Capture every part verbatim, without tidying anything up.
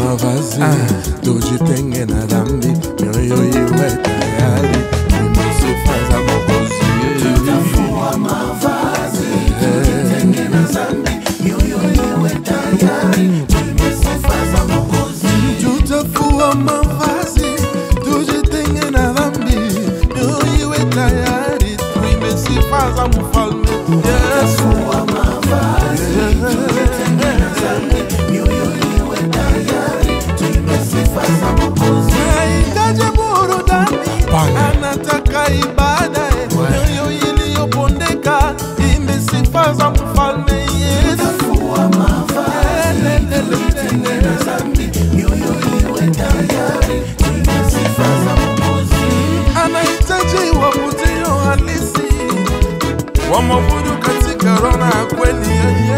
mavazi tujitenge na dhambi, mioyo iwe tayari kuimba sifa za Mwokozi. Tutafua mavazi tujitenge na dhambi, mioyo iwe tayari kuimba sifa za Mwokozi. Tutafua mavazi tujitenge na dhambi, mioyo iwe tayari kuimba sifa za Mfalme. Tutafua mavazi tujitenge na dhambi, mioyo iwe tayari kuimba sifa za Mwokozi. Anahitaji burudani, anataka ibada, mioyo iliyopondeka imbe sifa za Mfalme Yesu. Tutafua mavazi tujitenge na dhambi, mioyo iwe tayari kuimba sifa za Mwokozi. Anahitaji waabudio halisi, wamwabudu katika roho na kweli.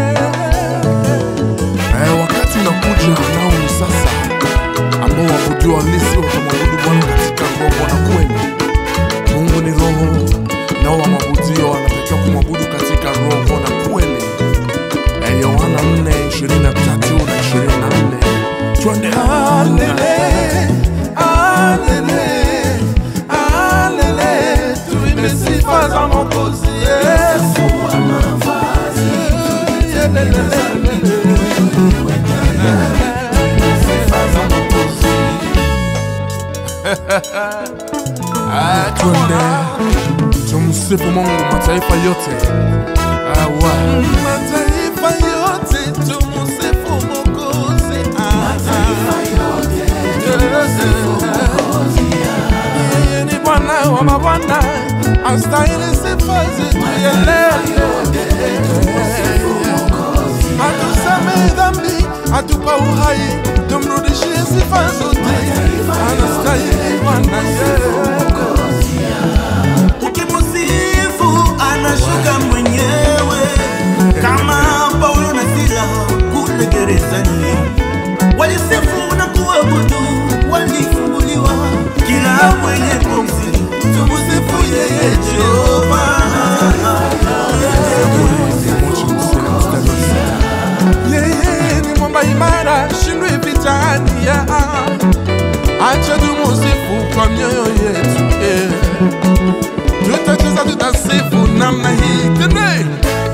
Eh, wakati unakuja nao ni sasa, ambao waabudio halisi watamwabudu Bwana katika roho na kweli. Mungu ni roho, nao waabudio wanatakiwa kumwabudu katika roho na kweli. Eh, Yohana nne ishirini na tatu na ishirini na nne. Twende alele, alele, alele, tuimbe sifa za Mwokozi Yesu. Tutafua mavazi tujitenge na dhambi, mioyo iwe tayari kuimba sifa za Mwokozi. Twende tumsifu Mungu mataifa yote. Awa. Mataifa yote tumsifu Mwokozi. Mataifa yote tumsifu Mwokozi. Yeye ni Bwana wa mabwana, astahili sifa zetu yelele. Atusamehe dhambi, atupa uhai, tumrudishie sifa zote. Anastahili Bwana yeye. Ukimusifu anashuka mwenyewe, kama Paulo na Sila kule gerezani. Walisifu na kuabudu, walifunguliwa. Kila mwenye pumzi tumusifu yeye Jehova. Yeye ni mwamba imara, shindwe vitani. Acha tumusifu kwa mioyo yetu, eh. Tutacheza, tutasifu namna hii. Tende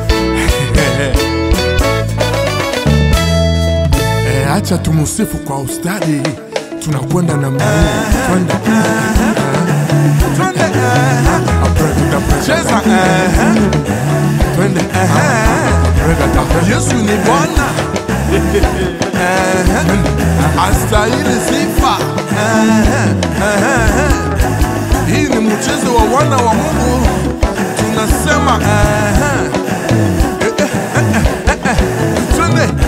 eh, acha tumusifu kwa ustadi. Tunakwenda namna hii. Twende twende, cheza, twende. Yesu ni Bwana, astahili sifa. Hii ni mchezo wa wana wa Mungu, tunasema twende.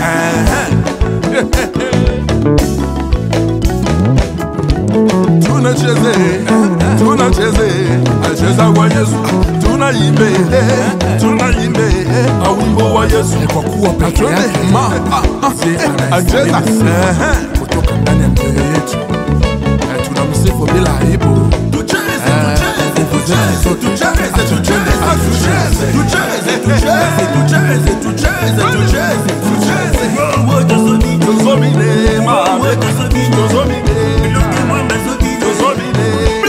Tunacheze, tunacheze, acheza kwa Yesu. Tunaimbe, tunaimbe wimbo wa Yesu, kwa kuwa peke yake acheza kutoka ndani ya mioyo yetu. Tunamsifu bila aibu. Tucheze, tucheze, tucheze, tucheze, tucheze, tucheze, tucheze, tucheze, tucheze, tucheze, tucheze. Wewe tuzoni, Tuzomine, ma, wewe tuzoni, tuzomine, Elohim mwana zoni, tuzomine.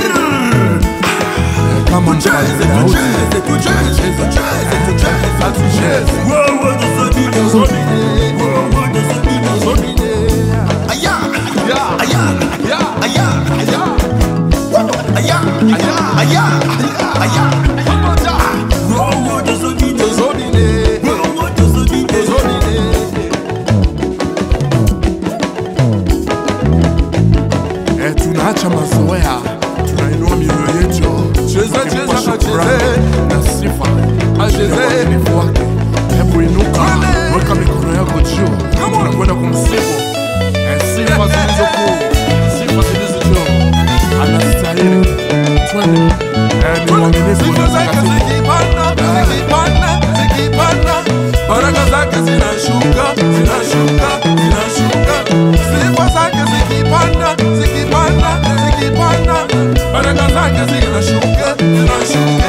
Kama Tucheze, tucheze, tucheze, tucheze, tucheze, tucheze. wewe tuzoni, tuzomine, wewe tuzoni, tuzomine. Aya, Ya, aya, ya, aya, ya. aya, aya, aya. Pamoja. wewe tuzoni, Tuzomine, wewe tuzoni, tuzomine. Eh, tunaacha mazoea, tunainua mioyo yetu. Cheza, cheza, acheze na sifa, acheze ni wake. Hebu inuka, weka mikono yako juu, tunakwenda kumsifu. Eh, sifa zilizo kuu, sifa zilizo juu, anastahili. Twende. Eh, ni mwaminifu na mtakatifu. Zikipanda, zikipanda, zikipanda, baraka zake zinashuka, zinashuka, zinashuka. Sifa zake zikipanda, zikipanda, zikipanda, baraka zake zinashuka, zinashuka.